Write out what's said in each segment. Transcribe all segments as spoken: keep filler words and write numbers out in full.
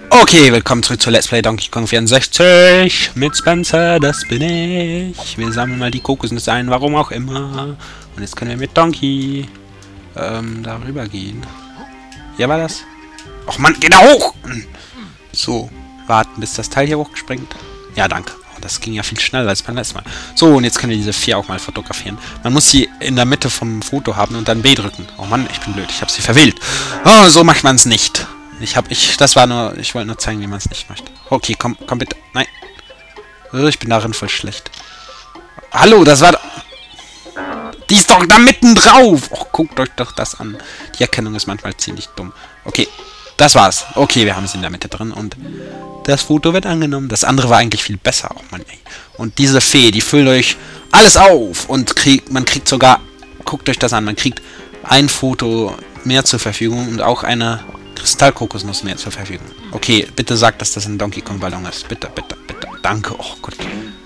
Okay, willkommen zurück zu Let's Play Donkey Kong vierundsechzig mit Spencer, das bin ich. Wir sammeln mal die Kokosnüsse ein, warum auch immer. Und jetzt können wir mit Donkey ähm, darüber gehen. Hier war das. Och Mann, geh da hoch! So, warten, bis das Teil hier hochspringt. Ja, danke. Oh, das ging ja viel schneller als beim letzten Mal. So, und jetzt können wir diese vier auch mal fotografieren. Man muss sie in der Mitte vom Foto haben und dann B drücken. Oh Mann, ich bin blöd, ich habe sie verwählt. Oh, so macht man es nicht. Ich hab, ich, das war nur, ich wollte nur zeigen, wie man es nicht möchte. Okay, komm, komm bitte. Nein. Ich bin darin voll schlecht. Hallo, das war... Die ist doch da mitten drauf! Och, guckt euch doch das an. Die Erkennung ist manchmal ziemlich dumm. Okay, das war's. Okay, wir haben sie in der Mitte drin und das Foto wird angenommen. Das andere war eigentlich viel besser. Oh Mann, ey. Und diese Fee, die füllt euch alles auf und kriegt, man kriegt sogar... Guckt euch das an, man kriegt ein Foto mehr zur Verfügung und auch eine... Kristallkokosnuss mehr zur Verfügung. Okay, bitte sagt, dass das ein Donkey Kong Ballon ist. Bitte, bitte, bitte. Danke. Oh Gott.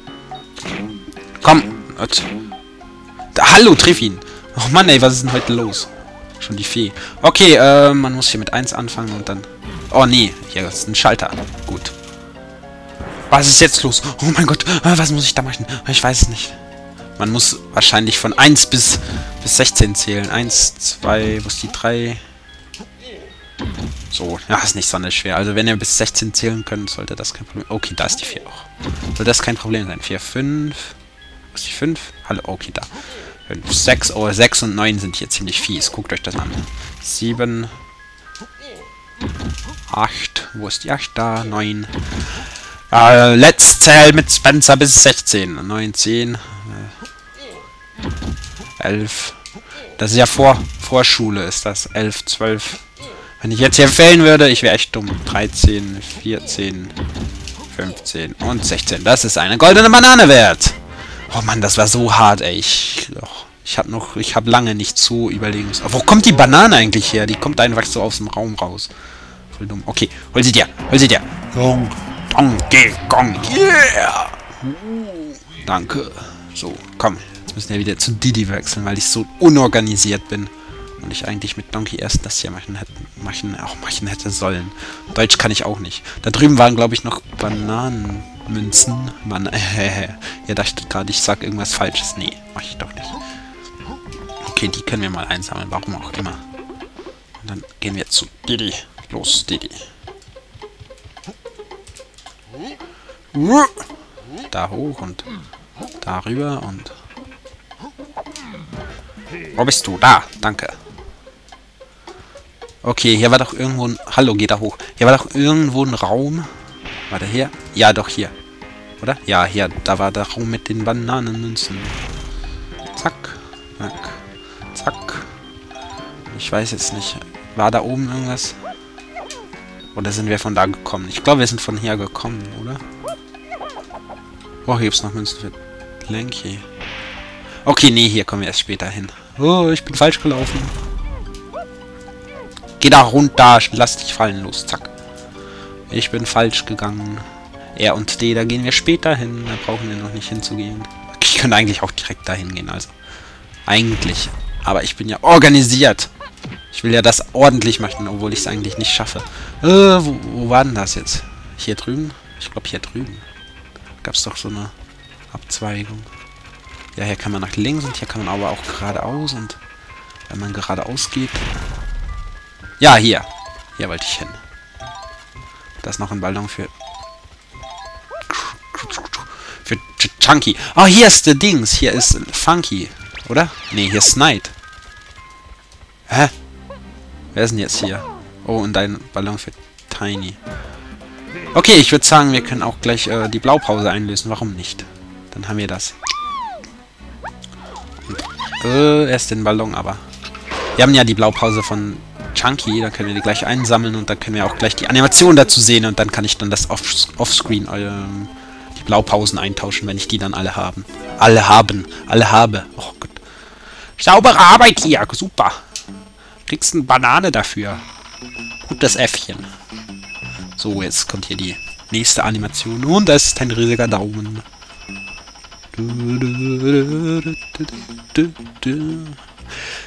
Komm. Da, hallo, triff ihn. Oh Mann, ey, was ist denn heute los? Schon die Fee. Okay, äh, man muss hier mit eins anfangen und dann... Oh nee, hier ist ein Schalter. Gut. Was ist jetzt los? Oh mein Gott, was muss ich da machen? Ich weiß es nicht. Man muss wahrscheinlich von eins bis, bis sechzehn zählen. eins, zwei, wo ist die drei? So, ja, ist nicht sonderlich schwer. Also wenn ihr bis sechzehn zählen könnt, sollte das kein Problem... Okay, da ist die vier auch. Soll das kein Problem sein. vier, fünf... Wo ist die fünf? Hallo, okay, da. fünf, sechs, oh, sechs und neun sind hier ziemlich fies. Guckt euch das an. sieben... acht... Wo ist die acht? Da, neun... Äh, let's zähl mit Spencer bis sechzehn. neun, zehn... Äh, elf... Das ist ja vor, Vorschule, ist das. elf, zwölf... Wenn ich jetzt hier fällen würde, ich wäre echt dumm. dreizehn, vierzehn, fünfzehn und sechzehn. Das ist eine goldene Banane wert. Oh Mann, das war so hart, ey. Ich, oh, ich habe noch, ich habe lange nicht so überlegen. Wo kommt die Banane eigentlich her? Die kommt einfach so aus dem Raum raus. Voll dumm. Okay, hol sie dir, hol sie dir. Donkey Kong, yeah! Danke. So, komm. Jetzt müssen wir wieder zu Diddy wechseln, weil ich so unorganisiert bin. Und ich eigentlich mit Donkey erst das hier machen hätte, machen, auch machen hätte sollen. Deutsch kann ich auch nicht. Da drüben waren, glaube ich, noch Bananenmünzen. Man, äh, ihr dachtet gerade, ich sag irgendwas Falsches. Nee, mach ich doch nicht. Okay, die können wir mal einsammeln, warum auch immer. Und dann gehen wir zu Diddy. Los, Diddy. Da hoch und darüber und... Wo bist du? Da, danke. Okay, hier war doch irgendwo ein... Hallo, geh da hoch. Hier war doch irgendwo ein Raum. War der hier? Ja, doch hier. Oder? Ja, hier. Da war der Raum mit den Bananenmünzen. Zack. Zack. Zack. Ich weiß jetzt nicht. War da oben irgendwas? Oder sind wir von da gekommen? Ich glaube, wir sind von hier gekommen, oder? Oh, hier gibt es noch Münzen für Lanky. Okay, nee, hier kommen wir erst später hin. Oh, ich bin falsch gelaufen. Geh da runter, lass dich fallen, los, zack. Ich bin falsch gegangen. R und D, da gehen wir später hin. Da brauchen wir noch nicht hinzugehen. Ich könnte eigentlich auch direkt dahin gehen, also. Eigentlich. Aber ich bin ja organisiert. Ich will ja das ordentlich machen, obwohl ich es eigentlich nicht schaffe. Äh, wo, wo war denn das jetzt? Hier drüben? Ich glaube, hier drüben. Gab es doch so eine Abzweigung. Ja, hier kann man nach links und hier kann man aber auch geradeaus und wenn man geradeaus geht... Ja, hier. Hier wollte ich hin. Da ist noch ein Ballon für... Für Chunky. Oh, hier ist der Dings. Hier ist Funky. Oder? Nee, hier ist Snipe. Hä? Wer ist denn jetzt hier? Oh, und ein Ballon für Tiny. Okay, ich würde sagen, wir können auch gleich äh, die Blaupause einlösen. Warum nicht? Dann haben wir das. Äh, erst den Ballon, aber... Wir haben ja die Blaupause von Chunky, da können wir die gleich einsammeln und dann können wir auch gleich die Animation dazu sehen und dann kann ich dann das Offscreen, ähm, die Blaupausen eintauschen, wenn ich die dann alle haben. Alle haben, alle habe. Oh Gott. Saubere Arbeit hier, super. Kriegst eine Banane dafür. Gutes Äffchen. So, jetzt kommt hier die nächste Animation und es ist ein riesiger Daumen.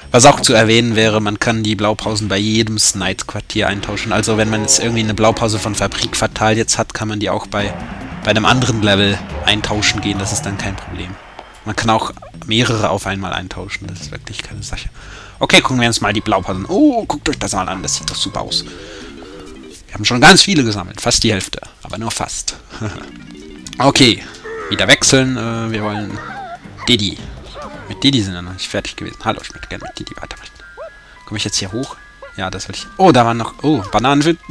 Was auch zu erwähnen wäre, man kann die Blaupausen bei jedem Snide-Quartier eintauschen. Also wenn man jetzt irgendwie eine Blaupause von Fabrik Fatal jetzt hat, kann man die auch bei, bei einem anderen Level eintauschen gehen. Das ist dann kein Problem. Man kann auch mehrere auf einmal eintauschen. Das ist wirklich keine Sache. Okay, gucken wir uns mal die Blaupausen. Oh, guckt euch das mal an. Das sieht doch super aus. Wir haben schon ganz viele gesammelt. Fast die Hälfte. Aber nur fast. Okay. Wieder wechseln. Äh, wir wollen Diddy. Mit Diddy sind wir noch nicht fertig gewesen. Hallo, ich möchte gerne mit Diddy weitermachen. Komme ich jetzt hier hoch? Ja, das will ich. Oh, da waren noch... Oh, Bananen für...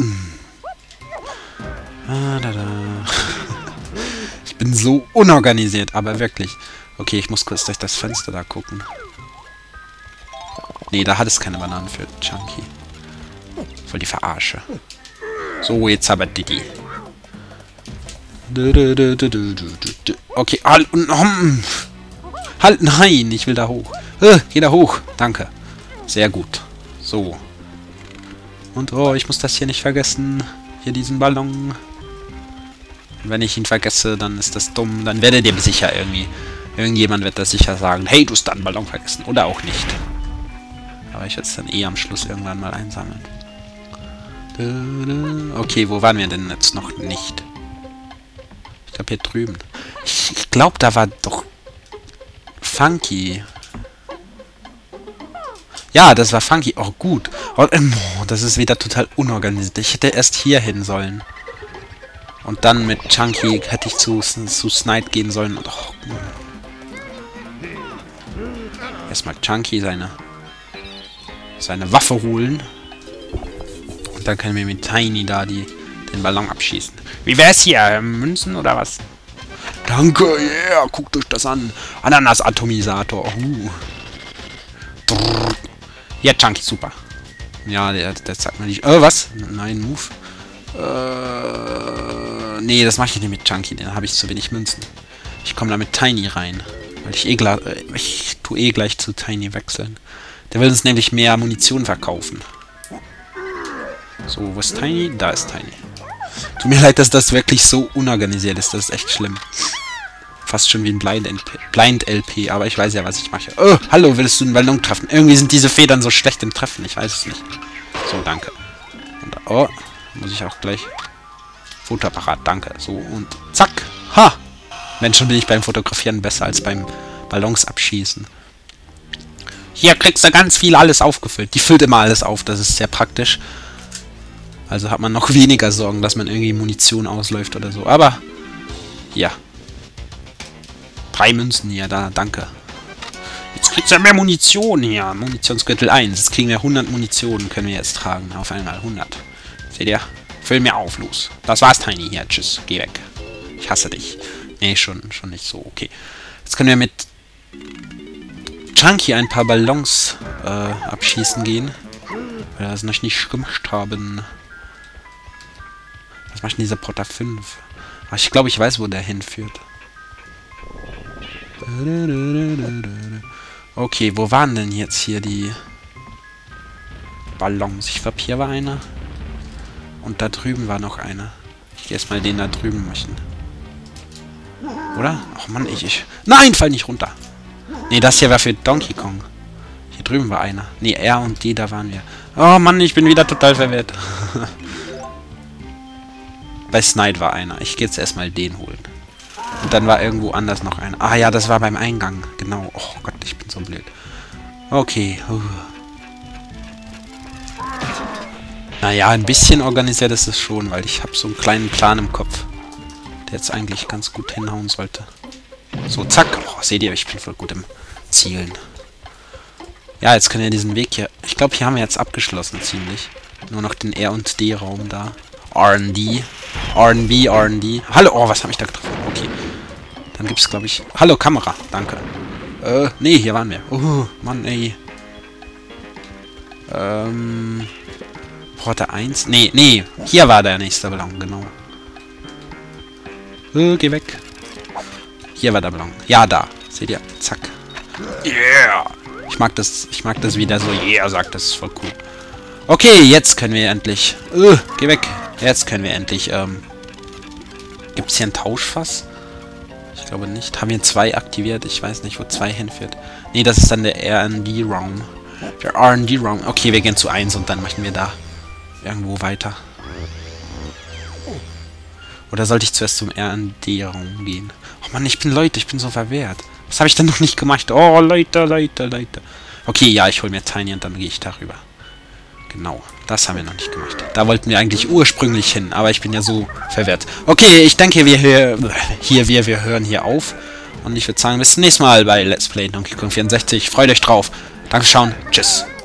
Ah, da, da. Ich bin so unorganisiert, aber wirklich. Okay, ich muss kurz durch das Fenster da gucken. Nee, da hat es keine Bananen für Chunky. Voll die Verarsche. So, jetzt aber Diddy. Okay, halt und... Halt, nein, ich will da hoch. Äh, geh da hoch. Danke. Sehr gut. So. Und, oh, ich muss das hier nicht vergessen. Hier diesen Ballon. Und wenn ich ihn vergesse, dann ist das dumm. Dann werdet ihr sicher irgendwie... Irgendjemand wird das sicher sagen. Hey, du hast da einen Ballon vergessen. Oder auch nicht. Aber ich werde es dann eh am Schluss irgendwann mal einsammeln. Okay, wo waren wir denn jetzt noch nicht? Ich glaube hier drüben. Ich, ich glaube, da war doch... Funky. Ja, das war Funky. Oh, gut. Oh, das ist wieder total unorganisiert. Ich hätte erst hier hin sollen. Und dann mit Chunky hätte ich zu, zu Snide gehen sollen. Und, oh, erstmal Chunky seine, seine Waffe holen. Und dann können wir mit Tiny da die, den Ballon abschießen. Wie wär's hier? Münzen oder was? Danke, yeah, guckt euch das an. Ananas-Atomisator. Uh. Ja, Chunky, super. Ja, der, der sagt mir nicht. Äh, was? Nein, Move. Äh, nee, das mache ich nicht mit Chunky, den habe ich zu wenig Münzen. Ich komme da mit Tiny rein. Weil ich eh gleich, ich tue eh gleich zu Tiny wechseln. Der will uns nämlich mehr Munition verkaufen. So, wo ist Tiny? Da ist Tiny. Tut mir leid, dass das wirklich so unorganisiert ist. Das ist echt schlimm. Fast schon wie ein Blind-L P, aber ich weiß ja, was ich mache. Oh, hallo, willst du einen Ballon treffen? Irgendwie sind diese Federn so schlecht im Treffen. Ich weiß es nicht. So, danke. Und, oh, muss ich auch gleich... Fotoapparat, danke. So, und zack. Ha! Mensch, schon bin ich beim Fotografieren besser als beim Ballons abschießen. Hier kriegst du ganz viel alles aufgefüllt. Die füllt immer alles auf, das ist sehr praktisch. Also hat man noch weniger Sorgen, dass man irgendwie Munition ausläuft oder so. Aber, ja. Drei Münzen hier, da, danke. Jetzt kriegst du ja mehr Munition hier. Munitionsgürtel eins. Jetzt kriegen wir hundert Munition, können wir jetzt tragen. Auf einmal hundert. Seht ihr? Füll mir auf, los. Das war's, Tiny hier. Tschüss, geh weg. Ich hasse dich. Nee, schon, schon nicht so. Okay. Jetzt können wir mit Chunky ein paar Ballons äh, abschießen gehen. Weil wir das noch nicht gemacht haben. Was macht denn dieser Potter fünf? Ach, ich glaube, ich weiß, wo der hinführt. Okay, wo waren denn jetzt hier die Ballons? Ich glaube, hier war einer. Und da drüben war noch einer. Ich gehe erstmal den da drüben möchten. Oder? Ach Mann, ich, ich... Nein, fall nicht runter. Nee, das hier war für Donkey Kong. Hier drüben war einer. Nee, R und D, da waren wir. Oh Mann, ich bin wieder total verwirrt. Bei Snide war einer. Ich gehe jetzt erstmal den holen. Und dann war irgendwo anders noch einer. Ah ja, das war beim Eingang. Genau. Oh Gott, ich bin so blöd. Okay. Uh. Naja, ein bisschen organisiert ist es schon, weil ich habe so einen kleinen Plan im Kopf, der jetzt eigentlich ganz gut hinhauen sollte. So, zack. Oh, seht ihr, ich bin voll gut im Zielen. Ja, jetzt können wir diesen Weg hier... Ich glaube, hier haben wir jetzt abgeschlossen, ziemlich. Nur noch den R und D-Raum da. R und D. R und B, R und D. Hallo, oh, was habe ich da getroffen? Okay. Dann gibt es, glaube ich... Hallo, Kamera. Danke. Äh, nee, hier waren wir. Oh, Mann, ey. Ähm... Porte eins? Nee, nee. Hier war der nächste Ballon, genau. Äh, geh weg. Hier war der Ballon. Ja, da. Seht ihr? Zack. Yeah! Ich mag das, ich mag das wieder so, yeah, sagt, das ist voll cool. Okay, jetzt können wir endlich... Äh, geh weg. Jetzt können wir endlich, ähm... Gibt es hier ein Tauschfass? Ich glaube nicht. Haben wir zwei aktiviert? Ich weiß nicht, wo zwei hinführt. Nee, das ist dann der R und D-Raum. Der R und D-Raum. Okay, wir gehen zu eins und dann machen wir da irgendwo weiter. Oder sollte ich zuerst zum R und D-Raum gehen? Oh Mann, ich bin Leute, ich bin so verwehrt. Was habe ich denn noch nicht gemacht? Oh, Leute, Leute, Leute. Okay, ja, ich hole mir Tiny und dann gehe ich darüber. Genau, das haben wir noch nicht gemacht. Da wollten wir eigentlich ursprünglich hin, aber ich bin ja so verwirrt. Okay, ich denke, wir hier, hier wir, wir hören hier auf. Und ich würde sagen, bis zum nächsten Mal bei Let's Play Donkey Kong vierundsechzig. Freut euch drauf. Danke, schauen. Tschüss.